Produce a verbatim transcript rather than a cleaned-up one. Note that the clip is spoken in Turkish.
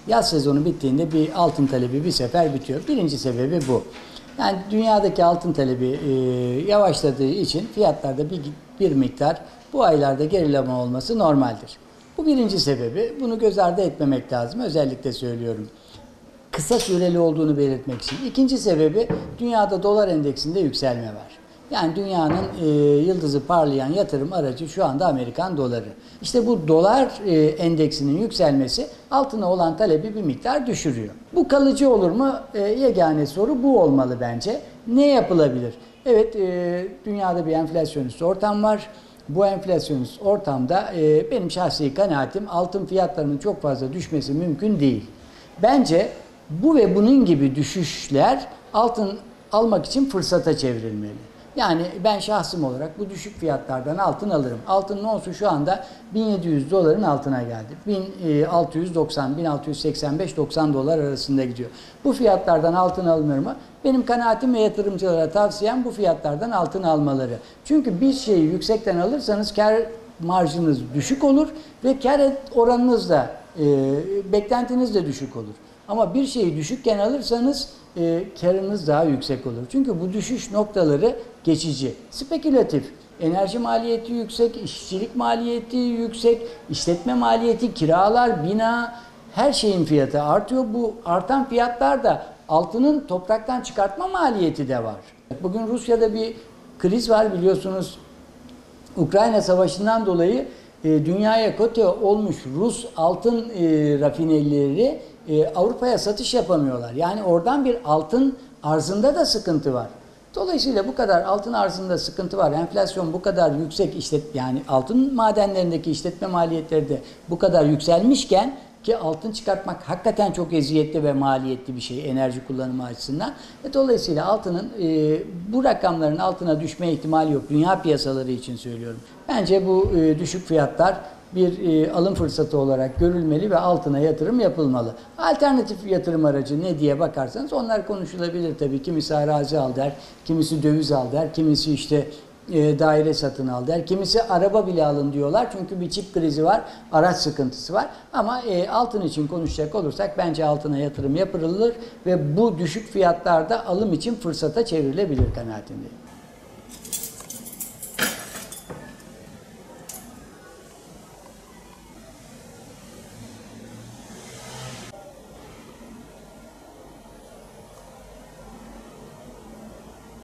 Yaz sezonu bittiğinde bir altın talebi bir sefer bitiyor. Birinci sebebi bu. Yani dünyadaki altın talebi e, yavaşladığı için fiyatlarda bir, bir miktar bu aylarda gerileme olması normaldir. Bu birinci sebebi. Bunu göz ardı etmemek lazım. Özellikle söylüyorum. Kısa süreli olduğunu belirtmek için. İkinci sebebi dünyada dolar endeksinde yükselme var. Yani dünyanın e, yıldızı parlayan yatırım aracı şu anda Amerikan doları. İşte bu dolar e, endeksinin yükselmesi altına olan talebi bir miktar düşürüyor. Bu kalıcı olur mu? E, yegane soru bu olmalı bence. Ne yapılabilir? Evet, e, dünyada bir enflasyonist ortam var. Bu enflasyonist ortamda e, benim şahsi kanaatim altın fiyatlarının çok fazla düşmesi mümkün değil. Bence bu ve bunun gibi düşüşler altın almak için fırsata çevrilmeli. Yani ben şahsım olarak bu düşük fiyatlardan altın alırım. Altının onsu şu anda bin yedi yüz doların altına geldi. bin altı yüz doksan, bin altı yüz seksen beş doksan dolar arasında gidiyor. Bu fiyatlardan altın alınır mı? Benim kanaatim ve yatırımcılara tavsiyem bu fiyatlardan altın almaları. Çünkü bir şeyi yüksekten alırsanız kar marjınız düşük olur ve kar oranınız da e, beklentiniz de düşük olur. Ama bir şeyi düşükken alırsanız e, karınız daha yüksek olur. Çünkü bu düşüş noktaları geçici, spekülatif. Enerji maliyeti yüksek, işçilik maliyeti yüksek, işletme maliyeti, kiralar, bina, her şeyin fiyatı artıyor. Bu artan fiyatlar da altının topraktan çıkartma maliyeti de var. Bugün Rusya'da bir kriz var biliyorsunuz. Ukrayna Savaşı'ndan dolayı e, dünyaya kote olmuş Rus altın e, rafinerileri e, Avrupa'ya satış yapamıyorlar. Yani oradan bir altın arzında da sıkıntı var. Dolayısıyla bu kadar altın arzında sıkıntı var. Enflasyon bu kadar yüksek, işlet yani altın madenlerindeki işletme maliyetleri de bu kadar yükselmişken ki altın çıkartmak hakikaten çok eziyetli ve maliyetli bir şey enerji kullanımı açısından. E, dolayısıyla altının e, bu rakamların altına düşme ihtimali yok. Dünya piyasaları için söylüyorum. Bence bu e, düşük fiyatlar bir e, alım fırsatı olarak görülmeli ve altına yatırım yapılmalı. Alternatif yatırım aracı ne diye bakarsanız onlar konuşulabilir tabii. Kimisi arazi al der, kimisi döviz al der, kimisi işte e, daire satın al der, kimisi araba bile alın diyorlar. Çünkü bir çip krizi var, araç sıkıntısı var. Ama e, altın için konuşacak olursak bence altına yatırım yapılır ve bu düşük fiyatlarda alım için fırsata çevrilebilir kanaatindeyim.